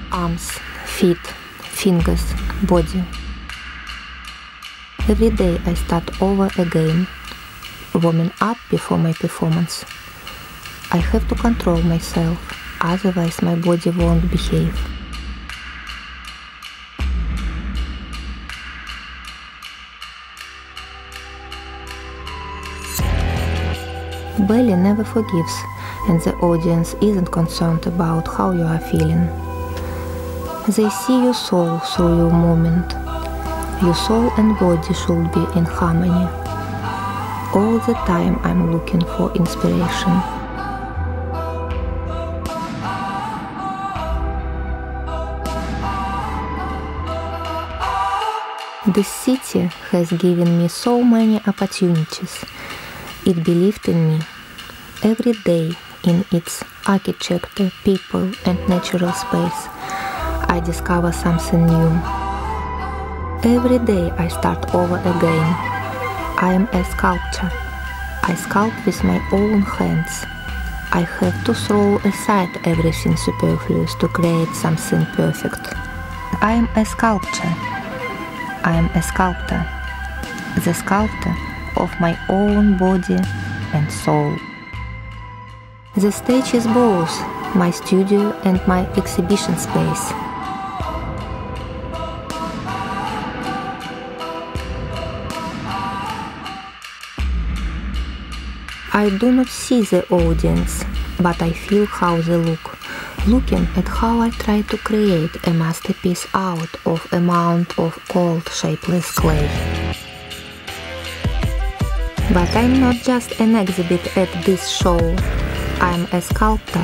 arms, feet, fingers, body. Every day I start over again, warming up before my performance. I have to control myself, otherwise my body won't behave. Belly never forgives, and the audience isn't concerned about how you are feeling. They see your soul through your movement. Your soul and body should be in harmony. All the time I'm looking for inspiration. This city has given me so many opportunities. It believed in me. Every day, in its architecture, people and natural space, I discover something new. Every day I start over again. I am a sculptor. I sculpt with my own hands. I have to throw aside everything superfluous to create something perfect. I am a sculptor. I am a sculptor. The sculptor of my own body and soul. The stage is both my studio and my exhibition space. I do not see the audience, but I feel how they look, looking at how I try to create a masterpiece out of a mound of cold, shapeless clay. But I'm not just an exhibit at this show, I'm a sculptor.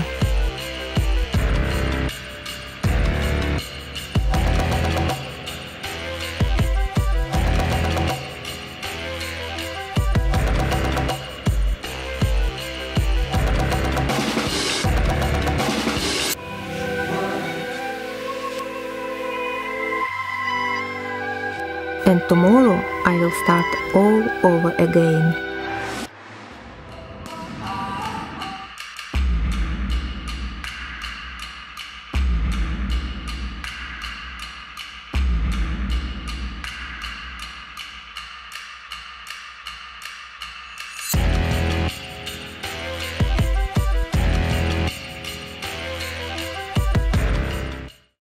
And tomorrow I will start all over again.